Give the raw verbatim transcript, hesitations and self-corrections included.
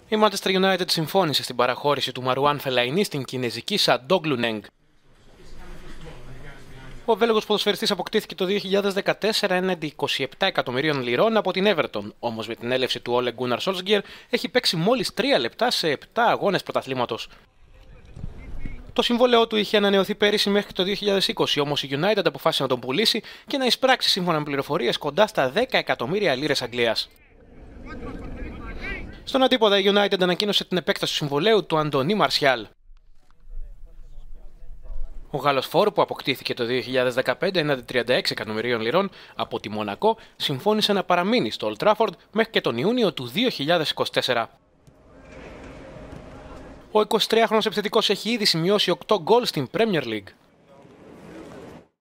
Η Manchester United συμφώνησε στην παραχώρηση του Μαρουάν Φελαϊνί στην κινεζική Σαντόγκλου Νενγκ. Ο Βέλγος ποδοσφαιριστής αποκτήθηκε το δύο χιλιάδες δεκατέσσερα έναντι είκοσι επτά εκατομμυρίων λιρών από την Everton, όμως με την έλευση του Ole Gunnar Solskjaer έχει παίξει μόλις τρία λεπτά σε επτά αγώνες πρωταθλήματος. Το συμβόλαιό του είχε ανανεωθεί πέρυσι μέχρι το δύο χιλιάδες είκοσι, όμως η United αποφάσισε να τον πουλήσει και να εισπράξει σύμφωνα με πληροφορίες κοντά στα δέκα εκατομμύρια λίρες Αγγλίας. Στον αντίποδα, η United ανακοίνωσε την επέκταση του συμβολαίου του Αντωνί Μαρσιάλ. Ο Γάλλος φόρ, που αποκτήθηκε το δύο χιλιάδες δεκαπέντε έναντι τριάντα έξι εκατομμυρίων λιρών από τη Μονακό, συμφώνησε να παραμείνει στο Old Trafford μέχρι και τον Ιούνιο του δύο χιλιάδες είκοσι τέσσερα. Ο εικοσιτριάχρονος επιθετικός έχει ήδη σημειώσει οκτώ γκολ στην Premier League.